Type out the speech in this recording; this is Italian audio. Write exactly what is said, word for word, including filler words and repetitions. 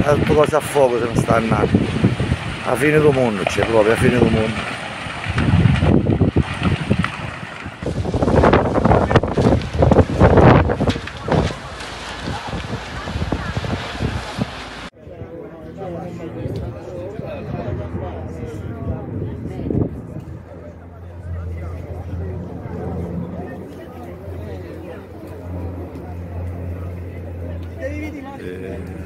tutto cose a fuoco se non sta andando. La fine del mondo c'è proprio, la fine del mondo. Eh...